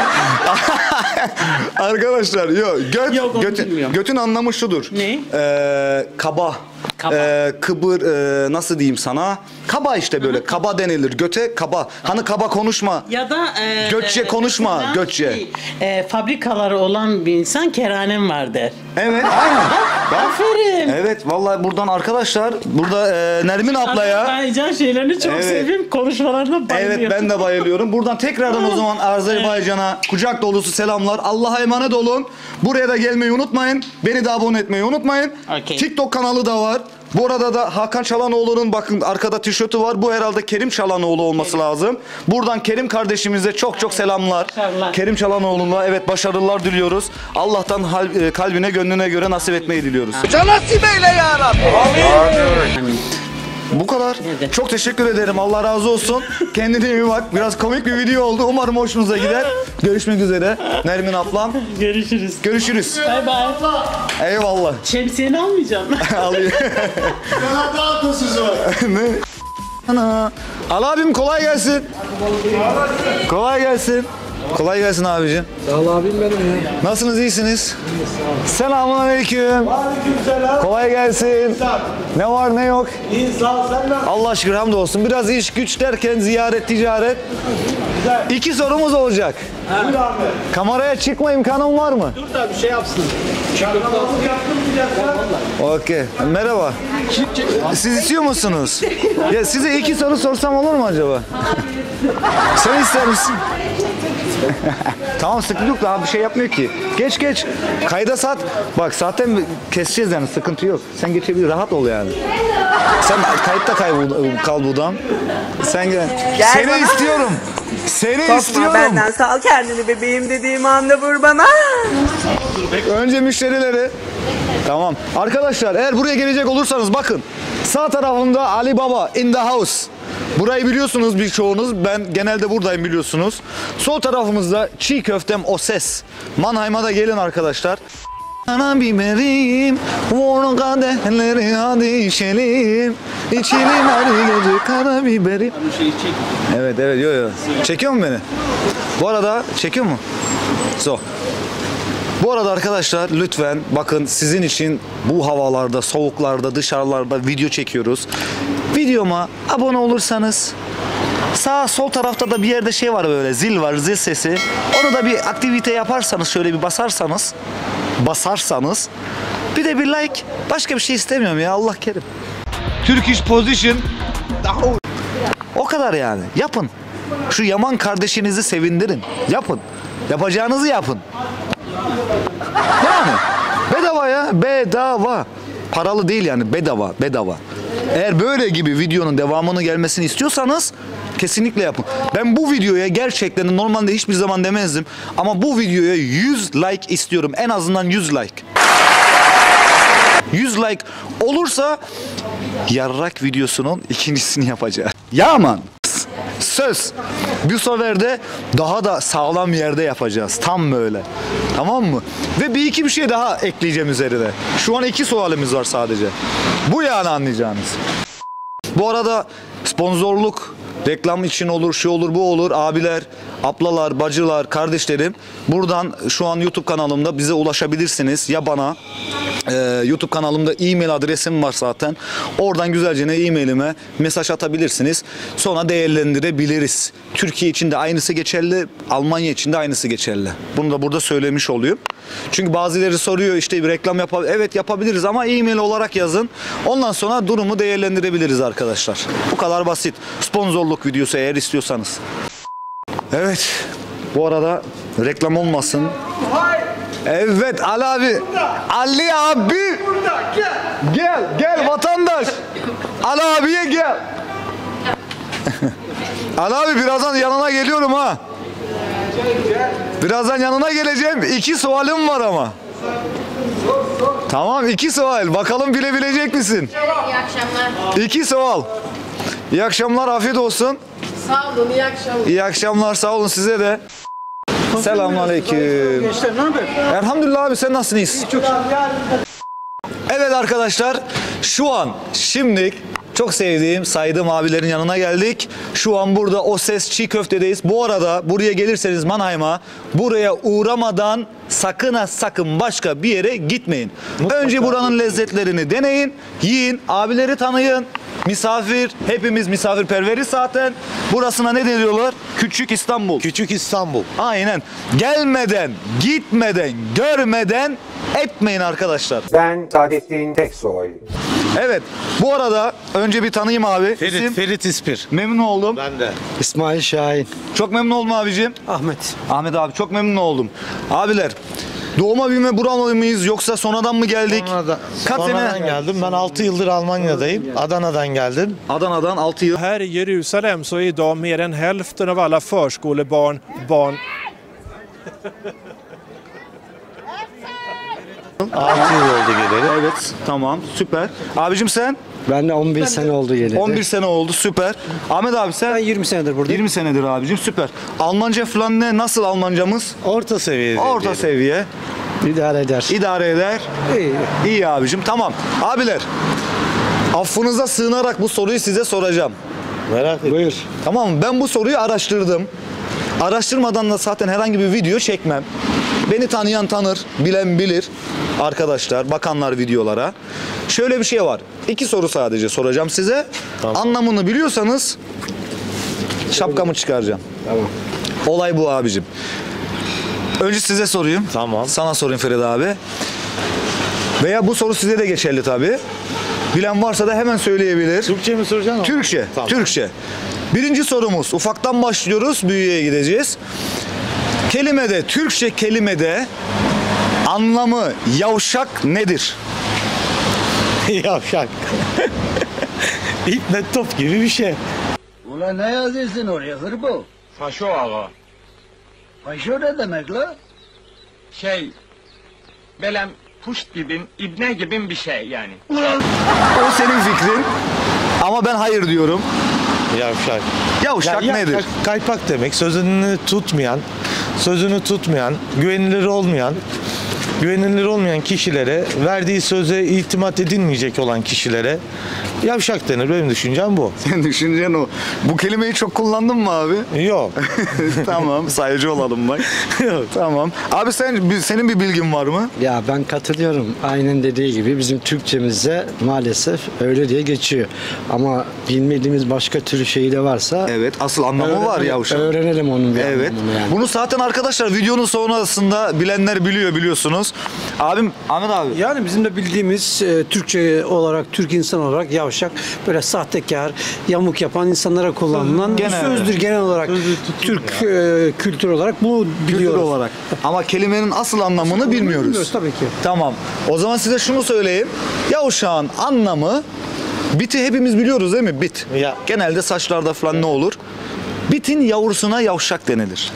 arkadaşlar yok göt
Yok, onu
götün,
bilmiyorum.
götün anlamı şudur.
Ne?
Ee, kaba.
Kaba.
Ee, kıbır e, nasıl diyeyim sana? Kaba işte böyle. Kaba denilir. Göte kaba. Hani kaba konuşma.
Ya da e,
Götçe
e,
konuşma,
mesela
götçe.
şey, e, fabrikaları olan bir insan keranem var der.
Evet, aynen. Bak.
Aferin.
Evet, vallahi buradan arkadaşlar, burada e, Nermin ablaya.
Azerbaycan şeylerini çok
Evet.
seviyorum. Konuşmalarına bayılıyorum.
Evet, ben de bayılıyorum. Buradan tekrardan o zaman Azerbaycan'a kucak dolusu selamlar. Allah'a emanet olun. Buraya da gelmeyi unutmayın. Beni de abone etmeyi unutmayın.
Okay.
TikTok kanalı da var. Bu arada da Hakan Çalhanoğlu'nun bakın arkada tişörtü var. Bu herhalde Kerim Çalhanoğlu olması lazım. Buradan Kerim kardeşimize çok çok selamlar.
Başarılar.
Kerim Çalhanoğlu'na evet başarılar diliyoruz. Allah'tan hal- e, kalbine gönlüne göre nasip etmeyi diliyoruz.
Nasip eyle ya Rabbi.
Bu kadar.
Evet.
Çok teşekkür ederim. Allah razı olsun. Kendine iyi bak. Biraz komik bir video oldu. Umarım hoşunuza gider. Görüşmek üzere. Nermin ablam.
Görüşürüz.
Görüşürüz.
Bay bay.
Eyvallah.
Şemsiyeni almayacağım.
Alayım.
Kanada atasözü var.
Ne? Ana. Al abim, kolay gelsin. Kolay gelsin. Kolay gelsin abicim.
Sağ ol abim benim ya.
Nasılsınız, iyisiniz? Selamun aleyküm. Kolay gelsin. Ne var ne yok?
İyi sağ ol, sen nasılsın?
Allah şükür hamdolsun. Biraz iş güç derken ziyaret ticaret. İki sorumuz olacak.
Buyur abi.
Kameraya çıkma imkanım var mı?
Dur da bir şey yapsın. Şarkılamızı yaptın mı diyeceksin?
Okey. Merhaba. Siz istiyor musunuz? Ya size iki soru sorsam olur mu acaba? Sen ister misin? Tamam, sıkıntı yok, daha bir şey yapmıyor ki. Geç geç. Kayda saat. Bak zaten keseceğiz yani, sıkıntı yok. Sen geçebilir, rahat ol yani. Sen kayıtta kaybol, kal buradan. Sen gel.
Gel
Seni
bana.
istiyorum. Seni
Korkma
istiyorum.
benden, sal kendini bebeğim dediğim anda vur bana.
Önce müşterileri. Tamam. Arkadaşlar eğer buraya gelecek olursanız bakın. Sağ tarafımda Ali Baba in the house. Burayı biliyorsunuz birçoğunuz. Ben genelde buradayım biliyorsunuz. Sol tarafımızda çiğ köftem O Ses. Mannheim'a da gelin arkadaşlar. Ana biberim, vur kadehleri hadi içelim. İçelim her gece kara biberi. Evet evet yo yo. Çekiyor mu beni? Bu arada çekiyor mu? So. Bu arada arkadaşlar lütfen bakın, sizin için bu havalarda, soğuklarda, dışarılarda video çekiyoruz. Videoma abone olursanız, sağ sol tarafta da bir yerde şey var, böyle zil var, zil sesi. Onu da bir aktivite yaparsanız, şöyle bir basarsanız, basarsanız, bir de bir like, başka bir şey istemiyorum ya, Allah kerim. Turkish Position. O kadar yani. Yapın. Şu Yaman kardeşinizi sevindirin. Yapın. Yapacağınızı yapın. Yani bedava ya, bedava. Paralı değil yani, bedava, bedava. Eğer böyle gibi videonun devamını gelmesini istiyorsanız kesinlikle yapın. Ben bu videoya gerçekten normalde hiçbir zaman demezdim ama bu videoya yüz like istiyorum. En azından yüz like. yüz like olursa yarrak videosunun ikincisini yapacağız. Yaman. Söz. Bu sefer de daha da sağlam yerde yapacağız. Tam böyle. Tamam mı? Ve bir iki bir şey daha ekleyeceğim üzerine. Şu an iki sualimiz var sadece. Bu yani anlayacağınız. Bu arada sponsorluk, reklam için olur, şu olur, bu olur. Abiler, ablalar, bacılar, kardeşlerim. Buradan şu an YouTube kanalımda bize ulaşabilirsiniz. Ya bana, e, YouTube kanalımda e-mail adresim var zaten. Oradan güzelce ne e-mailime mesaj atabilirsiniz. Sonra değerlendirebiliriz. Türkiye için de aynısı geçerli, Almanya için de aynısı geçerli. Bunu da burada söylemiş olayım. Çünkü bazıları soruyor işte bir reklam yapabilir. Evet yapabiliriz ama e-mail olarak yazın. Ondan sonra durumu değerlendirebiliriz arkadaşlar. Bu kadar basit. Sponsorluk videosu eğer istiyorsanız. Evet. Bu arada reklam olmasın. Evet Ali abi. Ali abi. Gel gel vatandaş. Ali abiye gel. Ali abi birazdan yanına geliyorum ha. Birazdan yanına geleceğim. İki sualim var ama. Tamam iki sual. Bakalım bilebilecek misin?
İyi akşamlar.
İki sual. İyi akşamlar, afiyet olsun.
Sağ olun, iyi akşamlar.
İyi akşamlar, sağ olun size de. Selamünaleyküm.
Gençler ne haber?
Elhamdülillah abi, sen nasılsın, iyisin?
Çok
Evet arkadaşlar, şu an şimdi çok sevdiğim, saydığım abilerin yanına geldik. Şu an burada O Ses Çiğ Köfte'deyiz. Bu arada buraya gelirseniz Mannheim'a, buraya uğramadan sakın ha sakın başka bir yere gitmeyin. Mutlaka. Önce buranın lezzetlerini deneyin, yiyin, abileri tanıyın. Misafir, hepimiz misafirperveriz zaten. Burasına ne deniyorlar? Küçük İstanbul.
Küçük İstanbul.
Aynen. Gelmeden, gitmeden, görmeden etmeyin arkadaşlar.
Ben Saadettin Teksoy.
Evet. Bu arada önce bir tanıyayım abi.
Ferit,
İsim?
Ferit İspir.
Memnun oldum.
Ben de.
İsmail Şahin.
Çok memnun oldum abicim.
Ahmet.
Ahmet abi çok memnun oldum. Abiler, doğma büyüme buralı mıyız yoksa sonradan mı geldik?
Sonradan,
Kaç
sonradan
sene?
geldim. Ben altı yıldır Almanya'dayım. Adana'dan geldim.
Adana'dan altı yıl.
Här i Jerusalem så är idag mer än hälften av alla förskolebarn barn.
altı yıl oldu geleli.
Evet, tamam, süper. Abicim sen?
Ben de on bir sene oldu geleli.
on bir sene oldu, süper. Ahmet abi sen?
Ben yirmi senedir buradayım.
yirmi senedir abicim, süper. Almanca falan ne? Nasıl Almancamız?
Orta seviyede.
Orta
diyelim.
seviye.
İdare eder.
İdare eder.
İyi.
İyi abicim, tamam. Abiler, affınıza sığınarak bu soruyu size soracağım.
Merak ettim.
Buyur.
Tamam mı? Ben bu soruyu araştırdım. Araştırmadan da zaten herhangi bir video çekmem. Beni tanıyan tanır, bilen bilir. Arkadaşlar, bakanlar videolara. Şöyle bir şey var. İki soru sadece soracağım size.
Tamam.
Anlamını biliyorsanız şapkamı çıkaracağım.
Tamam.
Olay bu abicim. Önce size sorayım.
Tamam.
Sana sorayım Ferit abi. Veya bu soru size de geçerli tabii. Bilen varsa da hemen söyleyebilir.
Türkçe mi soracaksın?
Türkçe.
Tamam.
Türkçe. Birinci sorumuz. Ufaktan başlıyoruz. Büyüğe gideceğiz. Kelimede, Türkçe kelimede anlamı yavşak nedir?
Yavşak. İpne top gibi bir şey.
Ulan ne yazıyorsun oraya hırbo?
Faşo ağa.
Faşo ne demek la?
Şey, belem puşt gibin, ibne gibin bir şey yani.
O senin fikrin. Ama ben hayır diyorum.
Yavşak.
Yavşak
Ya,
nedir?
yavşak, kaypak demek. Sözünü tutmayan, sözünü tutmayan, güvenilir olmayan, güvenilir olmayan kişilere, verdiği söze itimat edilmeyecek olan kişilere yavşak denir. Benim düşüncem bu.
Senin düşüncen o. Bu kelimeyi çok kullandın mı abi?
Yok.
Tamam, sayıcı olalım bak. Tamam. Abi sen senin bir bilgin var mı?
Ya ben katılıyorum. Aynen dediği gibi bizim Türkçemizde maalesef öyle diye geçiyor. Ama bilmediğimiz başka tür şeyi de varsa...
Evet, asıl anlamı var yavşak.
Öğrenelim onun bir
Evet.
anlamını yani.
Bunu zaten arkadaşlar videonun sonrasında bilenler biliyor, biliyorsunuz. Abim, Ahmet abi.
Yani bizim de bildiğimiz e, Türkçe olarak, Türk insan olarak yavşak, böyle sahtekar, yamuk yapan insanlara kullanılan
Genel.
sözdür genel olarak. Türk e, kültür olarak bunu biliyoruz.
Kültür olarak. Ama kelimenin asıl anlamını bilmiyoruz.
Bilmiyoruz tabii ki.
Tamam. O zaman size şunu söyleyeyim. Yavşağın anlamı, biti hepimiz biliyoruz değil mi? Bit.
Ya.
Genelde saçlarda falan ne olur? Bitin yavrusuna yavşak denilir.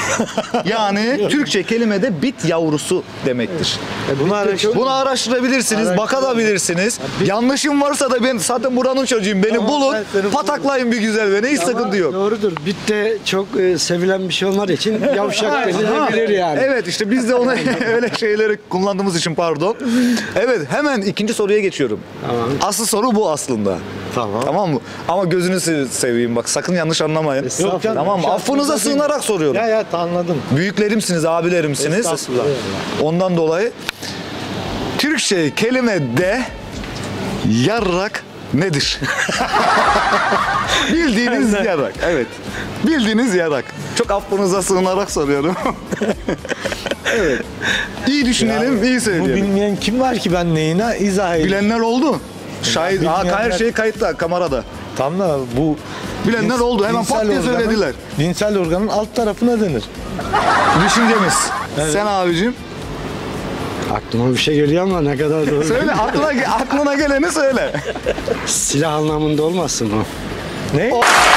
Yani Türkçe kelimede bit yavrusu demektir.
Bunu araştır.
Bunu araştırabilirsiniz, bakabilirsiniz. Yanlışım varsa da ben zaten buranın çocuğuyum. Beni
Tamam,
bulun,
ben seni
pataklayın bir güzel beni. Hiç
Ama
sıkıntı yok.
Doğrudur. Bit de çok e, sevilen bir şey olmadığı için yavşak denilebilir yani.
Evet, işte biz de onu öyle şeyleri kullandığımız için pardon. Evet, hemen ikinci soruya geçiyorum.
Tamam.
Asıl soru bu aslında.
Tamam.
Tamam mı? Ama gözünü se- seveyim bak, sakın yanlış anlamayın.
Yok canım,
Tamam mı?
şey
Affınıza
yaptığınızda değil.
sığınarak soruyorum.
Ya ya anladım.
Büyüklerimsiniz, abilerimsiniz.
Estağfurullah.
Ondan dolayı Türkçe kelimede yarrak nedir? Bildiğiniz yarrak. Evet. Bildiğiniz yarrak. Çok affınıza sığınarak soruyorum. Evet. İyi düşünelim, iyi
Bu
söyleyelim.
bilmeyen kim var ki, ben neyine izah edeyim?
Bilenler oldu. Şahit,
Ya
Aa, her
bilmeyenler-
şey kayıtta, kamerada.
Tam da bu
Bilenler oldu. Hemen
Dinsel
pat diye
organın-
söylediler.
Dinsel organın alt tarafına denir.
Düşüncemiz.
Evet.
Sen abicim.
Aklıma bir şey geliyor ama ne kadar doğru.
Söyle aklına, aklına geleni söyle.
Silah anlamında olmasın bu?
Ne?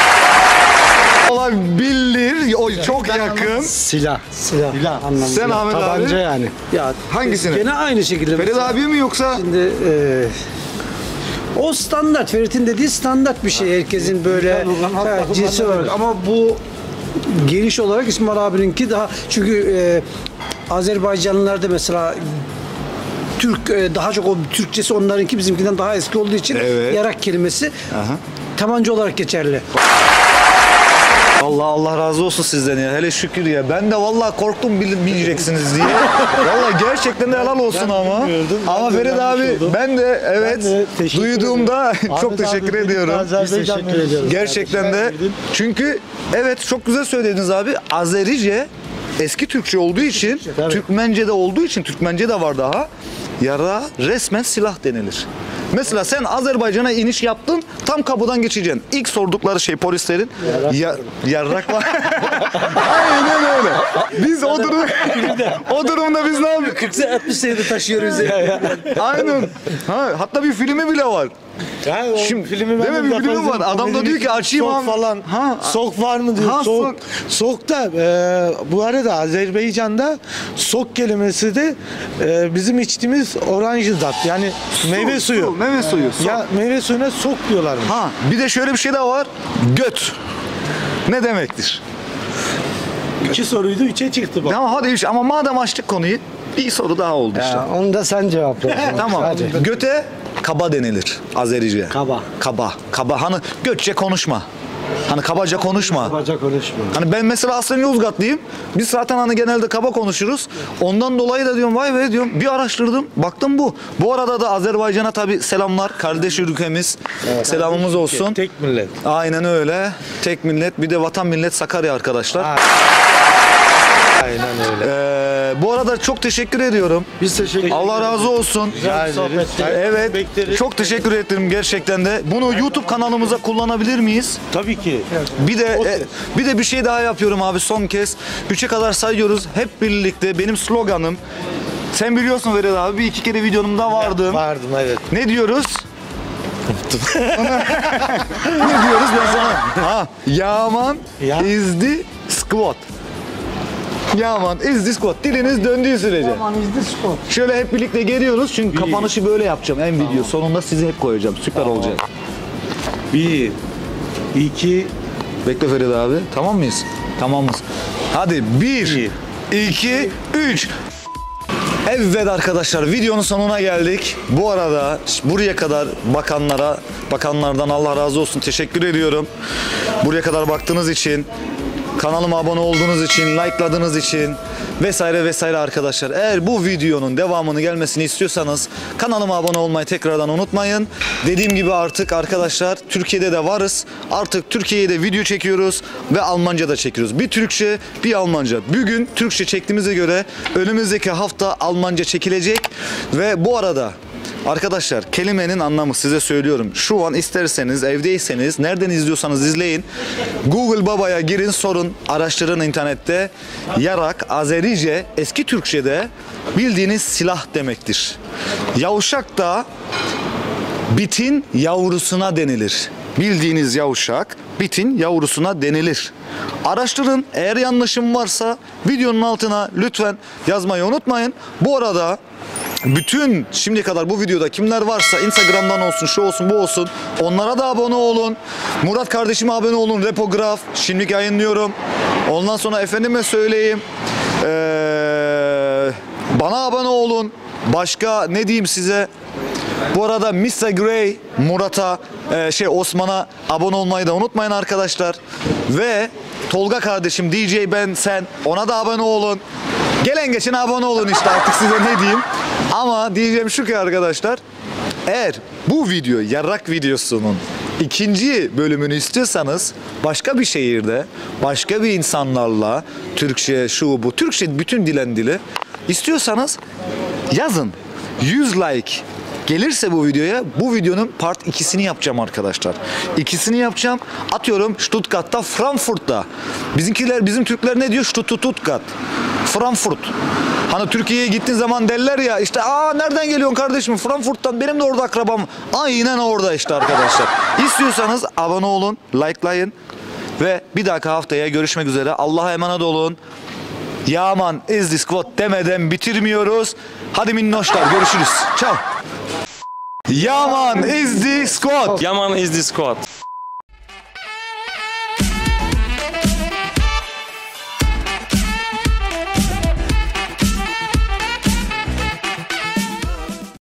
Olabilir. O çok yakın.
Silah. Silah.
Silah.
Anlamında.
Sen Ahmet abi.
Tabanca yani.
Ya
Hangisini?
gene aynı şekilde.
Ferit
mesela-
abi mi yoksa?
Şimdi e, o standart, Ferit'in dediği standart bir şey. Herkesin böyle
Hatta
he, cinsi olarak. Ama bu geniş olarak İsmail abininki daha, çünkü e, Azerbaycanlılarda mesela Türk e, daha çok, o Türkçesi onlarınki bizimkinden daha eski olduğu için
Evet.
yarak kelimesi
Aha.
tabanca olarak geçerli.
Allah Allah razı olsun sizden ya. Hele şükür ya. Ben de vallahi korktum bil- bileceksiniz diye. Vallahi gerçekten de helal olsun
Ben
ama.
bilmiyordum. Ben
Ama
de
Ferit
öğrenmiş
abi
oldum.
ben de evet
Ben de teşekkür
duyduğumda
ederim.
çok
Ahmet
teşekkür
abi,
ediyorum.
Azerbaycan
Biz teşekkür ediyoruz.
Gerçekten de. Çünkü evet çok güzel söylediniz abi. Azerice eski Türkçe olduğu için,
tabii.
Türkmence de olduğu için, Türkmence de var daha. Yara resmen silah denilir. Mesela sen Azerbaycan'a iniş yaptın, tam kapıdan geçeceksin. İlk sordukları şey polislerin ya, yarrak var. Aynen öyle. Biz o durum o durumda biz ne yapıyoruz?
kırk altmış senede taşıyoruz ya.
Aynen. Ha, hatta bir filmi bile var.
Yani o
Şimdi-
filmi
değil
ben
mi?
de
Bir filmi
izledim.
var. Adam da diyor ki açayım
sok
abi.
falan.
Ha.
Sok var mı diyor.
Ha,
sok.
sok.
Sok da e, bu arada Azerbaycan'da sok kelimesi de e, bizim içtiğimiz oranj zat. Yani meyve suyu.
su, meyve suyu, sok.
Ya meyve suyuna sok diyorlarmış.
Ha, bir de şöyle bir şey daha var. Göt. Ne demektir?
İki soruydu, üçe çıktı bak.
Tamam hadi üç ama madem açtık konuyu bir soru daha oldu işte.
Ya, onu da sen cevapla.
Tamam.
Hadi.
Göte kaba denilir Azerice.
Kaba.
Kaba. Kaba. Hani Götçe konuşma. Hani kabaca konuşma.
Kabaca konuşma.
Hani ben mesela aslında Yozgatlıyım. Biz zaten hani genelde kaba konuşuruz. Ondan dolayı da diyorum vay be diyorum bir araştırdım. Baktım bu. Bu arada da Azerbaycan'a tabii selamlar. Kardeş ülkemiz. Selamımız olsun.
Tek millet.
Aynen öyle. Tek millet. Bir de vatan millet Sakarya arkadaşlar.
Aynen öyle.
Ee, bu arada çok teşekkür ediyorum.
Biz teşekkür
Allah razı olsun.
Rica ederiz.
Evet.
Bekleriz.
Çok teşekkür ederim gerçekten de. Bunu YouTube kanalımıza kullanabilir miyiz?
Tabii ki.
Bir de e, bir de bir şey daha yapıyorum abi son kez. Üçe kadar sayıyoruz. Hep birlikte benim sloganım. Sen biliyorsun Vedat abi bir iki kere videomda vardım.
Vardım evet.
Ne diyoruz? Ne diyoruz ben sana? Ha, Yaman
Ya.
is the squat. Yaman is the squat. Diliniz döndüğü sürece. Şöyle hep birlikte geliyoruz çünkü kapanışı böyle yapacağım en video. Sonunda sizi hep koyacağım. Süper olacak.
Bir, iki,
Bekle Ferit abi. Tamam mıyız? Tamamız. Hadi bir, iki, üç. Evet arkadaşlar videonun sonuna geldik. Bu arada buraya kadar bakanlara, bakanlardan Allah razı olsun teşekkür ediyorum. Buraya kadar baktığınız için, kanalıma abone olduğunuz için, like'ladığınız için vesaire vesaire arkadaşlar. Eğer bu videonun devamını gelmesini istiyorsanız kanalıma abone olmayı tekrardan unutmayın. Dediğim gibi artık arkadaşlar Türkiye'de de varız. Artık Türkiye'ye de video çekiyoruz ve Almanca da çekiyoruz. Bir Türkçe, bir Almanca. Bugün Türkçe çektiğimize göre önümüzdeki hafta Almanca çekilecek ve bu arada arkadaşlar kelimenin anlamı size söylüyorum. Şu an isterseniz evdeyseniz nereden izliyorsanız izleyin. Google Baba'ya girin sorun araştırın internette. Yarak Azerice eski Türkçe'de bildiğiniz silah demektir. Yavşak da bitin yavrusuna denilir. Bildiğiniz yavşak bitin yavrusuna denilir. Araştırın. Eğer yanlışım varsa videonun altına lütfen yazmayı unutmayın. Bu arada bütün şimdiye kadar bu videoda kimler varsa Instagram'dan olsun, şu olsun, bu olsun onlara da abone olun. Murat kardeşime abone olun. Repograf. Şimdi yayınlıyorum. Ondan sonra efendime söyleyeyim. Ee, bana abone olun. Başka ne diyeyim size? Bu arada mister Grey, Murat'a, e, şey Osman'a abone olmayı da unutmayın arkadaşlar. Ve Tolga kardeşim, D J Ben Sen, ona da abone olun. Gelen geçen abone olun işte artık size ne diyeyim. Ama diyeceğim şu ki arkadaşlar, eğer bu video yarrak videosunun ikinci bölümünü istiyorsanız başka bir şehirde, başka bir insanlarla Türkçe, şu bu, Türkçe bütün dilen dili istiyorsanız yazın. yüz like gelirse bu videoya, bu videonun part ikisini yapacağım arkadaşlar. İkisini yapacağım. Atıyorum Stuttgart'ta, Frankfurt'ta. Bizimkiler, bizim Türkler ne diyor? Stuttgart. Frankfurt. Hani Türkiye'ye gittiğin zaman derler ya işte aa nereden geliyorsun kardeşim? Frankfurt'tan. Benim de orada akrabam. Aynen orada işte arkadaşlar. İstiyorsanız abone olun, likelayın ve bir dahaki haftaya görüşmek üzere. Allah'a emanet olun. Yaman is the squad demeden bitirmiyoruz. Hadi minnoşlar görüşürüz. Ciao. Yaman is the squad.
Yaman is the squad.